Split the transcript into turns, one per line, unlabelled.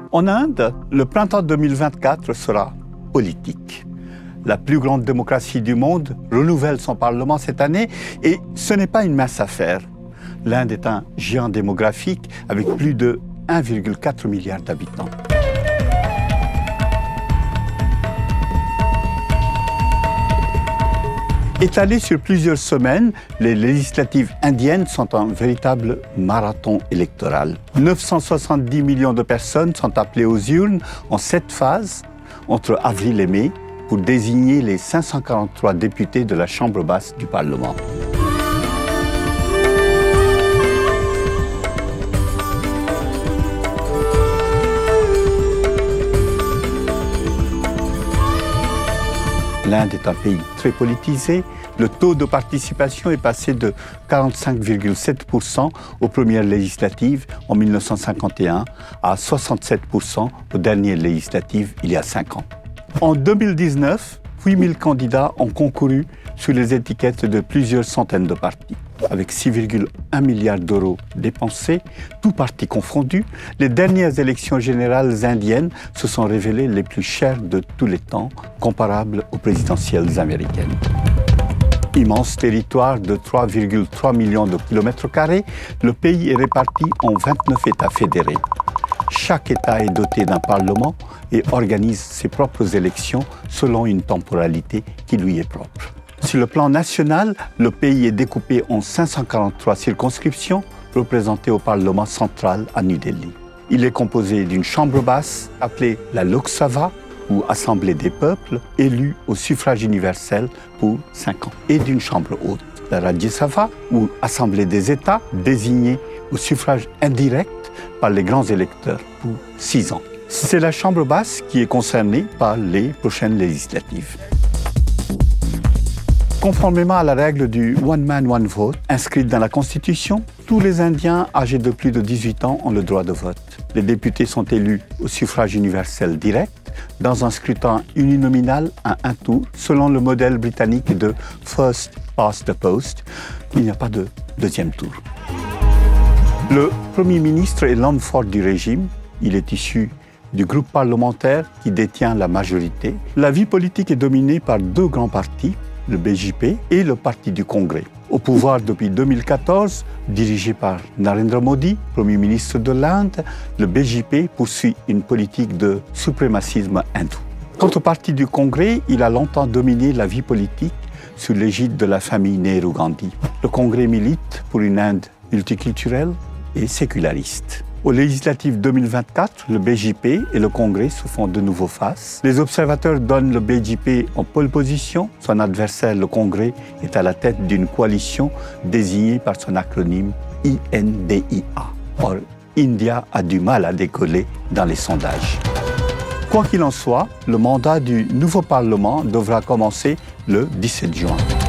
En Inde, le printemps 2024 sera politique. La plus grande démocratie du monde renouvelle son Parlement cette année et ce n'est pas une mince affaire. L'Inde est un géant démographique avec plus de 1,4 milliard d'habitants. Étalées sur plusieurs semaines, les législatives indiennes sont un véritable marathon électoral. 970 millions de personnes sont appelées aux urnes en 7 phases, entre avril et mai, pour désigner les 543 députés de la Chambre basse du Parlement. L'Inde est un pays très politisé. Le taux de participation est passé de 45,7% aux premières législatives en 1951 à 67% aux dernières législatives il y a 5 ans. En 2019, 8000 candidats ont concouru sur les étiquettes de plusieurs centaines de partis. Avec 6,1 milliards d'euros dépensés, tous partis confondus, les dernières élections générales indiennes se sont révélées les plus chères de tous les temps, comparables aux présidentielles américaines. Immense territoire de 3,3 millions de kilomètres carrés, le pays est réparti en 29 États fédérés. Chaque État est doté d'un Parlement et organise ses propres élections selon une temporalité qui lui est propre. Sur le plan national, le pays est découpé en 543 circonscriptions représentées au Parlement central à New Delhi. Il est composé d'une chambre basse appelée la Lok Sabha, ou Assemblée des peuples, élue au suffrage universel pour 5 ans, et d'une chambre haute, la Rajya Sabha, ou Assemblée des États, désignée au suffrage indirect par les grands électeurs pour 6 ans. C'est la chambre basse qui est concernée par les prochaines législatives. Conformément à la règle du One Man, One Vote, inscrite dans la Constitution, tous les Indiens âgés de plus de 18 ans ont le droit de vote. Les députés sont élus au suffrage universel direct, dans un scrutin uninominal à un tour, selon le modèle britannique de First Past the Post. Il n'y a pas de deuxième tour. Le Premier ministre est l'homme fort du régime. Il est issu du groupe parlementaire qui détient la majorité. La vie politique est dominée par 2 grands partis, le BJP et le Parti du Congrès. Au pouvoir depuis 2014, dirigé par Narendra Modi, Premier ministre de l'Inde, le BJP poursuit une politique de suprémacisme hindou. Quant au Parti du Congrès, il a longtemps dominé la vie politique sous l'égide de la famille Nehru-Gandhi. Le Congrès milite pour une Inde multiculturelle et séculariste. Aux législatives 2024, le BJP et le Congrès se font de nouveau face. Les observateurs donnent le BJP en pole position. Son adversaire, le Congrès, est à la tête d'une coalition désignée par son acronyme INDIA. Or, India a du mal à décoller dans les sondages. Quoi qu'il en soit, le mandat du nouveau Parlement devra commencer le 17 juin.